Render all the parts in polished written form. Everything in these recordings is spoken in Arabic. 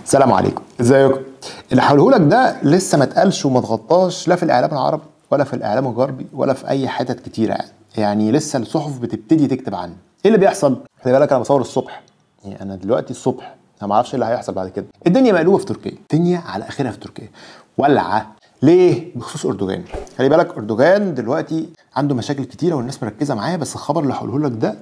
السلام عليكم، ازيكم؟ اللي هقوله لك ده لسه ما اتقالش وما اتغطاش لا في الاعلام العربي ولا في الاعلام الغربي ولا في اي حتت كتيره يعني لسه الصحف بتبتدي تكتب عنه. ايه اللي بيحصل؟ خلي بالك انا بصور الصبح، يعني انا دلوقتي الصبح، انا ما اعرفش ايه اللي هيحصل بعد كده. الدنيا مقلوبه في تركيا، الدنيا على اخرها في تركيا ولعه. ليه؟ بخصوص اردوغان. خلي بالك اردوغان دلوقتي عنده مشاكل كتيره والناس مركزه معاه، بس الخبر اللي هقوله لك ده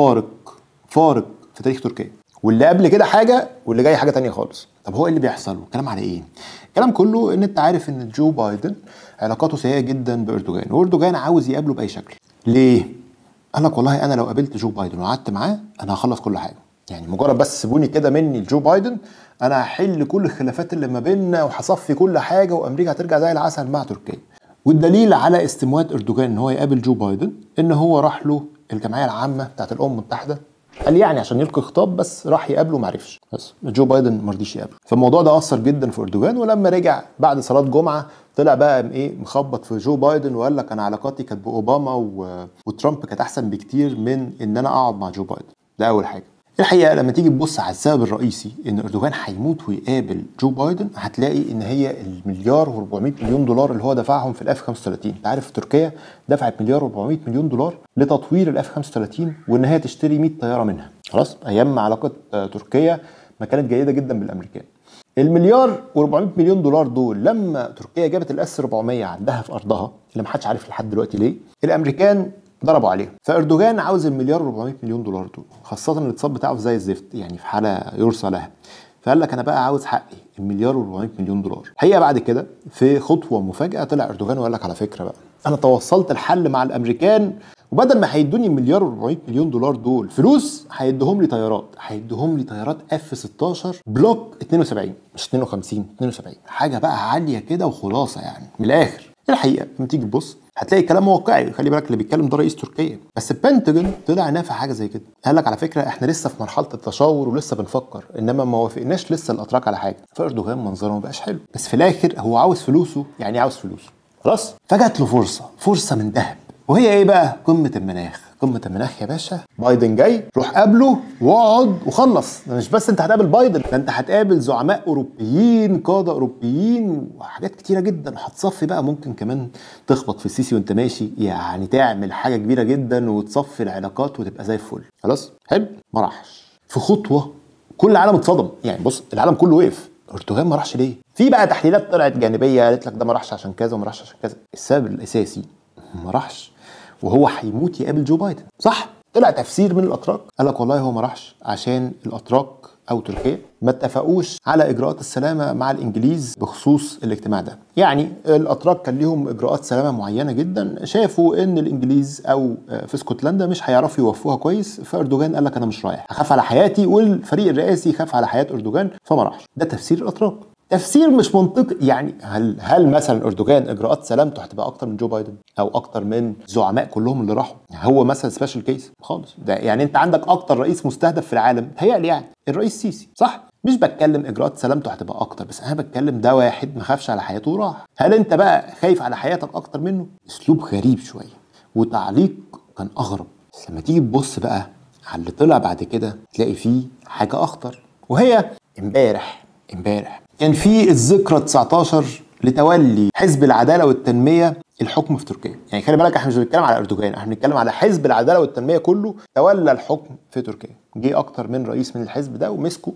فارق في تاريخ تركيا، واللي قبل كده حاجه واللي جاي حاجه تانية خالص. طب هو ايه اللي بيحصل والكلام على ايه؟ الكلام كله ان انت عارف ان جو بايدن علاقاته سيئه جدا باردوغان، واردوغان عاوز يقابله باي شكل. ليه؟ قال لك والله انا لو قابلت جو بايدن وقعدت معاه انا هخلص كل حاجه، يعني مجرد بس سيبوني كده مني لجو بايدن انا هحل كل الخلافات اللي ما بيننا وهصفي كل حاجه وامريكا هترجع زي العسل مع تركيا. والدليل على استموات اردوغان ان هو يقابل جو بايدن ان هو راح له الجمعيه العامه بتاعت الامم المتحده، قال يعني عشان يلقي خطاب، بس راح يقابله ما عرفش، بس جو بايدن ما رضيش يقابله. فالموضوع ده اثر جدا في اردوغان، ولما رجع بعد صلاه جمعه طلع بقى ايه مخبط في جو بايدن وقال لك انا علاقاتي كانت باوباما وترامب كانت احسن بكتير من ان انا اقعد مع جو بايدن. ده اول حاجه. الحقيقه لما تيجي تبص على السبب الرئيسي ان اردوغان هيموت ويقابل جو بايدن، هتلاقي ان هي المليار و400 مليون دولار اللي هو دفعهم في الاف 35. انت عارف تركيا دفعت مليار و400 مليون دولار لتطوير الاف 35 وان هي تشتري 100 طياره منها. خلاص، ايام ما علاقه تركيا ما كانت جيده جدا بالامريكان. المليار و400 مليون دولار دول لما تركيا جابت الاس 400 عندها في ارضها اللي ما حدش عارف لحد دلوقتي ليه، الامريكان ضربوا عليهم. فاردوغان عاوز المليار و400 مليون دولار دول، خاصه ان الاقتصاد بتاعه زي الزفت، يعني في حاله يرثى لها. فقال لك انا بقى عاوز حقي المليار و400 مليون دولار. الحقيقه بعد كده في خطوه مفاجاه طلع اردوغان وقال لك على فكره بقى انا توصلت الحل مع الامريكان، وبدل ما هيدوني المليار و400 مليون دولار دول فلوس هيدوهم لي طيارات، هيدوهم لي طيارات اف 16 بلوك 72 مش 52 72، حاجه بقى عاليه كده وخلاصه يعني من الاخر. الحقيقه لما تيجي تبص هتلاقي كلام واقعي. خلي بالك اللي بيتكلم ده رئيس تركيا، بس البنتاجون طلع نافع حاجه زي كده، قال لك على فكره احنا لسه في مرحله التشاور ولسه بنفكر، انما ما وافقناش لسه الاتراك على حاجه. فاردوغان منظره ما بقاش حلو، بس في الاخر هو عاوز فلوسه، يعني عاوز فلوسه خلاص. فجات له فرصه من ذهب، وهي ايه بقى؟ قمه المناخ. قمه المناخ يا باشا، بايدن جاي، روح قابله واقعد وخلص. ده مش بس انت هتقابل بايدن، ده انت هتقابل زعماء اوروبيين، قاده اوروبيين، وحاجات كتيره جدا. وهتصفي بقى ممكن كمان تخبط في السيسي وانت ماشي، يعني تعمل حاجه كبيره جدا وتصفي العلاقات وتبقى زي الفل. خلاص حلو. ما راحش في خطوه كل العالم اتصدم، يعني بص العالم كله وقف. اردوغان ما راحش ليه؟ في بقى تحليلات طلعت جانبيه قالت لك ده ما راحش عشان كذا وما راحش عشان كذا. السبب الاساسي ما راحش وهو هيموت يقابل جو بايدن، صح؟ طلع تفسير من الاتراك قال لك والله هو ما راحش عشان الاتراك او تركيا ما اتفقوش على اجراءات السلامه مع الانجليز بخصوص الاجتماع ده. يعني الاتراك كان ليهم اجراءات سلامه معينه جدا، شافوا ان الانجليز او في اسكتلندا مش هيعرفوا يوفوها كويس، فاردوغان قال لك انا مش رايح، هخاف على حياتي والفريق الرئاسي خاف على حياه اردوغان فما راحش. ده تفسير الاتراك، تفسير مش منطقي. يعني هل مثلا اردوغان اجراءات سلامته هتبقى اكتر من جو بايدن او اكتر من زعماء كلهم اللي راحوا؟ هو مثلا سبيشال كيس خالص. ده يعني انت عندك اكتر رئيس مستهدف في العالم تهيألي يعني الرئيس سيسي، صح؟ مش بتكلم اجراءات سلامته هتبقى اكتر، بس انا بتكلم ده واحد ما خافش على حياته وراح. هل انت بقى خايف على حياتك اكتر منه؟ اسلوب غريب شويه وتعليق كان اغرب. بس لما تيجي تبص بقى على اللي طلع بعد كده تلاقي فيه حاجه اخطر، وهي امبارح كان في الذكرى 19 لتولي حزب العداله والتنميه الحكم في تركيا. يعني خلي بالك احنا مش بنتكلم على اردوغان، احنا بنتكلم على حزب العداله والتنميه كله تولى الحكم في تركيا. جه اكتر من رئيس من الحزب ده ومسكوا،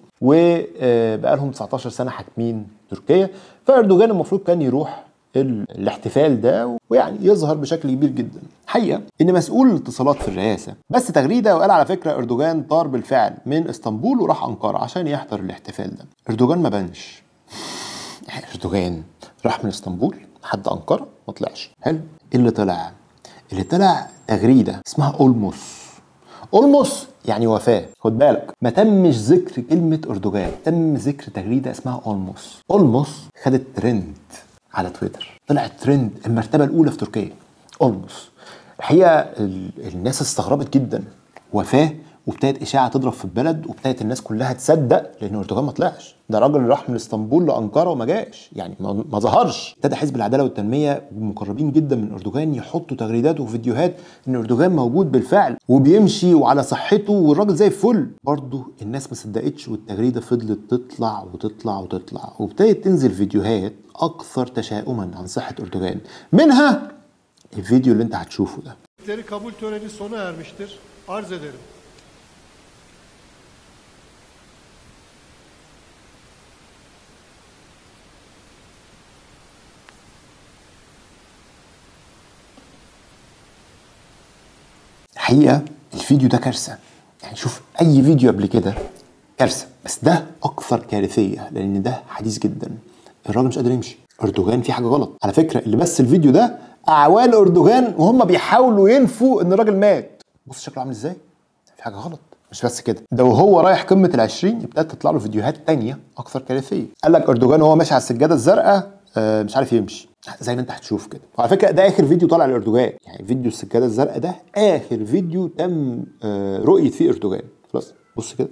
وبقى لهم 19 سنه حاكمين تركيا. فاردوغان المفروض كان يروح الاحتفال ده ويعني يظهر بشكل كبير جدا. حقيقه ان مسؤول الاتصالات في الرئاسه بس تغريده وقال على فكره اردوغان طار بالفعل من اسطنبول وراح انقره عشان يحضر الاحتفال ده. اردوغان ما بانش. اردوغان راح من اسطنبول لحد انقره ما طلعش. حلو. اللي طلع تغريده اسمها اولموس يعني وفاه. خد بالك ما تمش ذكر كلمه اردوغان، تم ذكر تغريده اسمها اولموس خدت ترند على تويتر، طلعت ترند المرتبه الاولى في تركيا. اولموس. الحقيقه الناس استغربت جدا، وفاه وابتدت اشاعه تضرب في البلد، وابتدت الناس كلها تصدق لان اردوغان ما طلعش. ده راجل راح من اسطنبول لانقره وما جاش، يعني ما ظهرش. ابتدى حزب العداله والتنميه المقربين جدا من اردوغان يحطوا تغريدات وفيديوهات ان اردوغان موجود بالفعل وبيمشي وعلى صحته والراجل زي الفل. برضه الناس ما صدقتش، والتغريده فضلت تطلع وتطلع وتطلع، وابتدت تنزل فيديوهات اكثر تشاؤما عن صحه اردوغان، منها الفيديو اللي انت هتشوفه ده. kabul töreni sona ermiştir. Arz ederim. الحقيقه الفيديو ده كارثه، يعني شوف اي فيديو قبل كده كارثه، بس ده اكثر كارثيه لان ده حديث جدا. الراجل مش قادر يمشي، اردوغان في حاجه غلط. على فكره اللي بس الفيديو ده اعوان اردوغان وهم بيحاولوا ينفوا ان الراجل مات. بص شكله عامل ازاي، في حاجه غلط. مش بس كده، ده وهو رايح قمه ال20 ابتدت تطلع له فيديوهات تانية اكثر كارثيه. قال لك اردوغان وهو ماشي على السجاده الزرقاء مش عارف يمشي زي ما انت هتشوف كده. وعلى فكره ده اخر فيديو طالع لاردوغان، يعني فيديو السجاده الزرقاء ده اخر فيديو تم رؤيه فيه اردوغان. خلاص بص كده.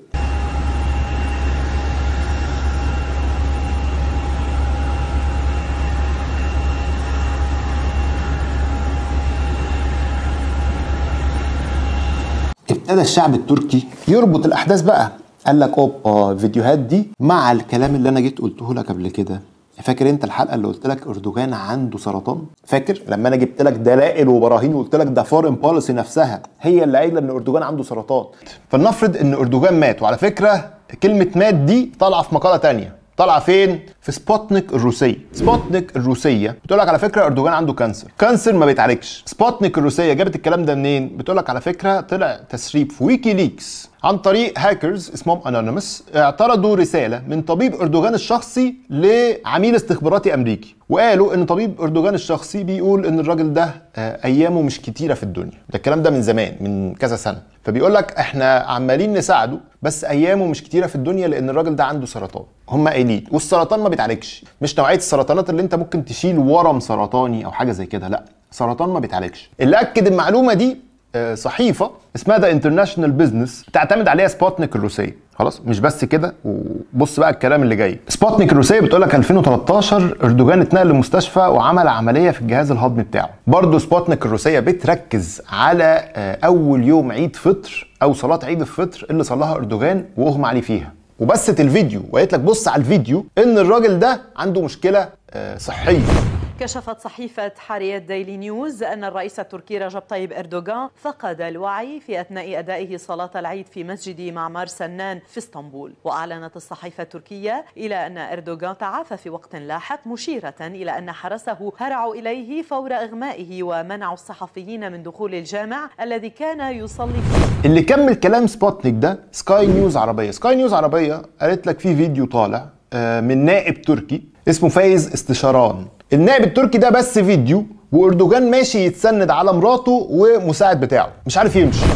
ابتدى الشعب التركي يربط الاحداث بقى. قال لك اوبا الفيديوهات دي مع الكلام اللي انا جيت قلته لك قبل كده. فاكر انت الحلقه اللي قلت لك اردوغان عنده سرطان؟ فاكر لما انا جبت لك دلائل وبراهين وقلت لك ده فورن بوليسي نفسها هي اللي قايله ان اردوغان عنده سرطان. فلنفرض ان اردوغان مات، وعلى فكره كلمه مات دي طالعه في مقاله تانية. طالعه فين؟ في سبوتنيك الروسيه. سبوتنيك الروسيه بتقول لك على فكره اردوغان عنده كانسر. كانسر ما بيتعالجش. سبوتنيك الروسيه جابت الكلام ده منين؟ بتقول لك على فكره طلع تسريب في ويكيليكس عن طريق هاكرز اسمهم انونيمس، اعترضوا رساله من طبيب اردوغان الشخصي لعميل استخباراتي امريكي، وقالوا ان طبيب اردوغان الشخصي بيقول ان الراجل ده ايامه مش كتيره في الدنيا. ده الكلام ده من زمان، من كذا سنه. فبيقول لك احنا عمالين نساعده بس ايامه مش كتيره في الدنيا لان الراجل ده عنده سرطان. هم قايلين والسرطان ما بيتعالجش، مش نوعيه السرطانات اللي انت ممكن تشيل ورم سرطاني او حاجه زي كده، لا سرطان ما بيتعالجش. اللي اكد المعلومه دي صحيفه اسمها ذا انترناشونال بزنس بتعتمد عليها سبوتنيك الروسيه. خلاص مش بس كده، وبص بقى الكلام اللي جاي. سبوتنيك الروسيه بتقول لك 2013 اردوغان اتنقل للمستشفى وعمل عمليه في الجهاز الهضمي بتاعه. برضه سبوتنيك الروسيه بتركز على اول يوم عيد فطر او صلاه عيد الفطر اللي صلاها اردوغان واغمى عليه فيها، وبست الفيديو وقالت لك بص على الفيديو ان الراجل ده عنده مشكله صحيه. كشفت صحيفة حرية ديلي نيوز أن الرئيس التركي رجب طيب أردوغان فقد الوعي في أثناء أدائه صلاة العيد في مسجد معمار سنان في اسطنبول. وأعلنت الصحيفة التركية إلى أن أردوغان تعافى في وقت لاحق، مشيرة إلى أن حرسه هرعوا إليه فور إغمائه ومنعوا الصحفيين من دخول الجامع الذي كان يصلي فيه. اللي كمل كلام سبوتنيك ده سكاي نيوز عربية. سكاي نيوز عربية قالت لك في فيديو طالع من نائب تركي اسمه فايز استشاران. النائب التركي ده بس فيديو واردوغان ماشي يتسند على مراته ومساعد بتاعه مش عارف يمشي.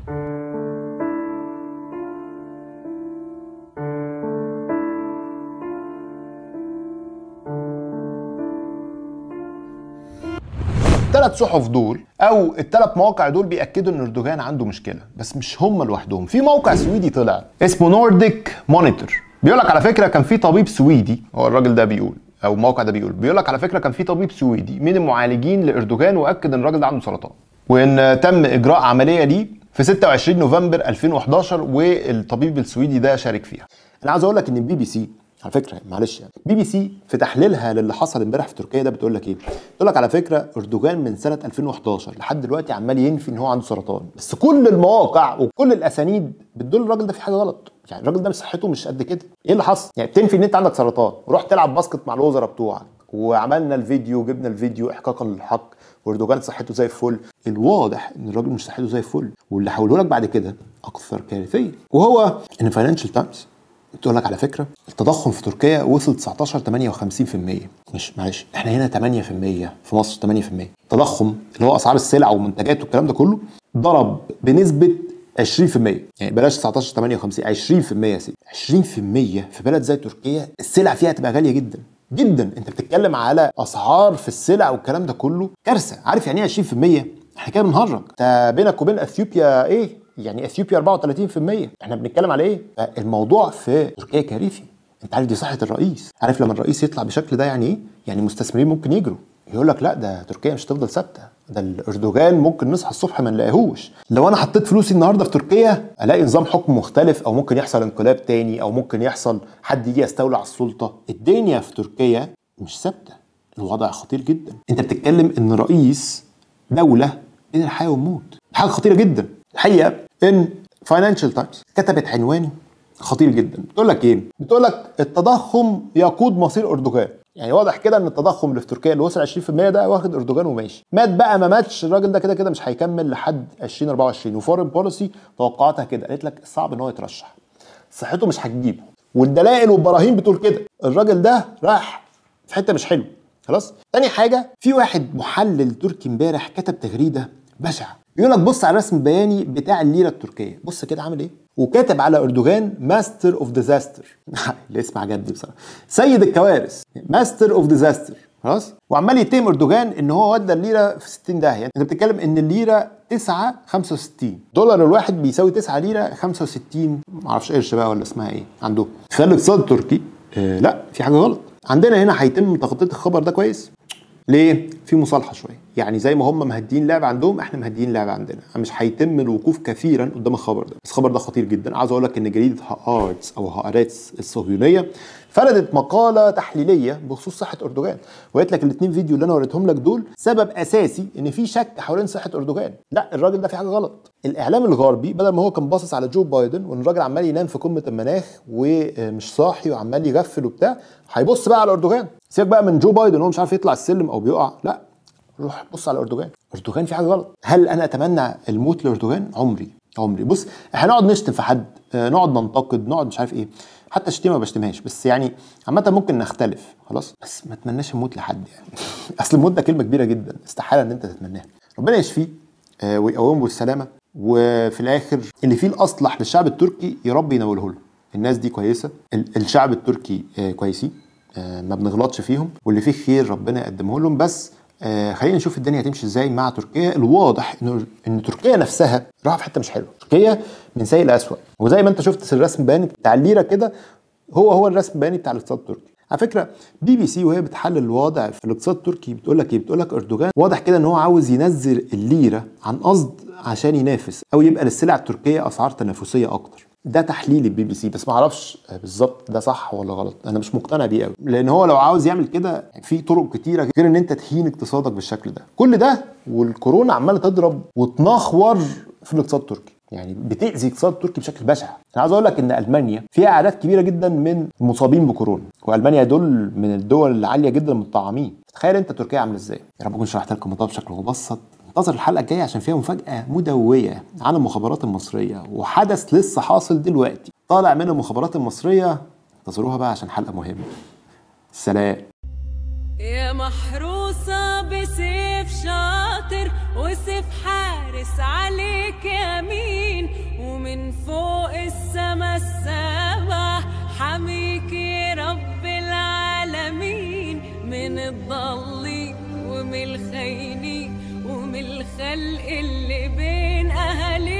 الثلاث صحف دول او الثلاث مواقع دول بيأكدوا ان اردوغان عنده مشكله، بس مش هم لوحدهم. في موقع سويدي طلع اسمه نورديك مونيتور، بيقول لك على فكره كان في طبيب سويدي، هو الراجل ده بيقول او الموقع ده بيقول لك على فكره كان في طبيب سويدي من المعالجين لاردوغان واكد ان الراجل ده عنده سرطان، وان تم اجراء عمليه ليه في 26 نوفمبر 2011 والطبيب السويدي ده شارك فيها. انا عاوز اقول لك ان البي بي سي على فكره معلش يعني بي بي سي في تحليلها للي حصل امبارح في تركيا ده بتقول لك ايه؟ بتقول لك على فكره اردوغان من سنه 2011 لحد دلوقتي عمال ينفي ان هو عنده سرطان، بس كل المواقع وكل الاسانيد بتدل الراجل ده في حاجه غلط. يعني الراجل ده صحته مش قد كده. ايه اللي حصل؟ يعني بتنفي ان انت عندك سرطان ورحت تلعب باسكت مع الوزراء بتوعك وعملنا الفيديو وجبنا الفيديو احقاقا للحق واردوغان صحته زي الفل. الواضح ان الراجل مش صحته زي الفل، واللي هقوله لك بعد كده اكثر كارثيه، وهو ان فاينانشال تايمز بتقول لك على فكره التضخم في تركيا وصل 19.58%. مش معلش احنا هنا 8% في مصر 8%. التضخم اللي هو اسعار السلع والمنتجات والكلام ده كله ضرب بنسبه 20%. يعني بلاش 19.58 20% يا سيدي. 20% في بلد زي تركيا السلع فيها تبقى غاليه جدا جدا. انت بتتكلم على اسعار في السلع والكلام ده كله كارثه. عارف يعني ايه 20%؟ احنا كده بنهرج. انت بينك وبين اثيوبيا ايه؟ يعني اثيوبيا 34%. احنا بنتكلم على ايه؟ الموضوع في تركيا كارثي. انت عارف دي صحه الرئيس، عارف لما الرئيس يطلع بشكل ده يعني ايه؟ يعني المستثمرين ممكن يجروا يقول لك لا ده تركيا مش هتفضل ثابته، ده الاردوغان ممكن نصحى الصبح ما نلاقيهوش. لو انا حطيت فلوسي النهارده في تركيا الاقي نظام حكم مختلف، او ممكن يحصل انقلاب تاني، او ممكن يحصل حد يجي يستولي على السلطه. الدنيا في تركيا مش ثابته، الوضع خطير جدا. انت بتتكلم ان رئيس دوله بين الحياه والموت، حاجه خطيره جدا. الحقيقه ان فاينانشال تايمز كتبت عنوان خطير جدا، بتقول لك ايه؟ بتقول لك التضخم يقود مصير اردوغان. يعني واضح كده ان التضخم اللي في تركيا اللي وصل 20% ده واخد اردوغان وماشي. مات بقى ما ماتش، الراجل ده كده كده مش هيكمل لحد 2024. وفورن بوليسي توقعاتها كده، قالت لك صعب ان هو يترشح، صحته مش هتجيبه، والدلائل والبراهين بتقول كده. الراجل ده راح في حته مش حلوه. خلاص. تاني حاجه، في واحد محلل تركي امبارح كتب تغريده بشعه، بيقول لك بص على الرسم البياني بتاع الليره التركيه، بص كده عامل ايه، وكاتب على اردوغان ماستر اوف ديزاستر. الاسم عجبني بصراحه، سيد الكوارث، ماستر اوف ديزاستر. خلاص. وعمال يتهم اردوغان ان هو ودى الليره في 60 داهيه. انت بتتكلم ان الليره 9.65 دولار الواحد بيساوي 9 ليره 65 معرفش قرش بقى ولا اسمها ايه عندهم. خلي الاقتصاد التركي لا في حاجه غلط. عندنا هنا هيتم تغطيه الخبر ده كويس. ليه؟ في مصالحه شويه، يعني زي ما هم مهدين لعب عندهم احنا مهدين لعب عندنا، مش هيتم الوقوف كثيرا قدام الخبر ده. بس الخبر ده خطير جدا. عاوز اقول لك ان جريده هآرتس او هآرتس الصهيونيه فردت مقاله تحليليه بخصوص صحه اردوغان، وقالت لك الاثنين فيديو اللي انا وريتهم لك دول سبب اساسي ان في شك حوالين صحه اردوغان. لا الراجل ده في حاجه غلط. الاعلام الغربي بدل ما هو كان باصص على جو بايدن وان الراجل عمال ينام في قمه المناخ ومش صاحي وعمال يغفل وبتاع، هيبص بقى على اردوغان. سيبك بقى من جو بايدن هو مش عارف يطلع السلم او بيقع، لا روح بص على اردوغان. اردوغان في حاجه غلط. هل انا اتمنى الموت لاردوغان؟ عمري. بص احنا نقعد نشتم في حد، نقعد ننتقد، نقعد مش عارف ايه، حتى الشتيمه ما بشتمهاش، بس يعني عامه ممكن نختلف خلاص، بس ما اتمناش الموت لحد يعني. اصل الموت ده كلمه كبيره جدا، استحاله ان انت تتمناها. ربنا يشفيه ويقومه بالسلامه، وفي الاخر اللي فيه الاصلح للشعب التركي يا رب ينوله له. الناس دي كويسه، الشعب التركي كويسين، ما بنغلطش فيهم، واللي فيه خير ربنا يقدمه لهم. بس خلينا نشوف الدنيا هتمشي ازاي مع تركيا. الواضح ان تركيا نفسها راح في حته مش حلوه. تركيا من سيء لاسوء، وزي ما انت شفت الرسم البياني بتاع الليره كده هو الرسم البياني بتاع الاقتصاد التركي. على فكره BBC وهي بتحلل الوضع في الاقتصاد التركي بتقول لك ايه؟ بتقول لك اردوغان واضح كده ان هو عاوز ينزل الليره عن قصد عشان ينافس، او يبقى للسلع التركيه اسعار تنافسيه اكتر. ده تحليل BBC، بس ما اعرفش بالظبط ده صح ولا غلط، انا مش مقتنع بيه قوي، لان هو لو عاوز يعمل كده في طرق كتيره غير ان انت تهين اقتصادك بالشكل ده. كل ده والكورونا عماله تضرب وتنخور في الاقتصاد التركي، يعني بتأذي الاقتصاد التركي بشكل بشع. انا عاوز اقول لك ان المانيا فيها اعداد كبيره جدا من المصابين بكورونا، والمانيا دول من الدول العاليه جدا من الطاعمين. تخيل انت تركيا عامله ازاي. يا رب اكون شرحت لكم الموضوع بشكل مبسط. انتظر الحلقه الجايه عشان فيها مفاجاه مدويه عن المخابرات المصريه، وحدث لسه حاصل دلوقتي طالع من المخابرات المصريه. انتظروها بقى عشان حلقه مهمه. سلام. يا محروسة بسيف شاطر وسيف حارس عليك يمين، ومن فوق السما السبع حميك يا رب العالمين، من الضالين ومن الخاينين ومن الخلق اللي بين أهالي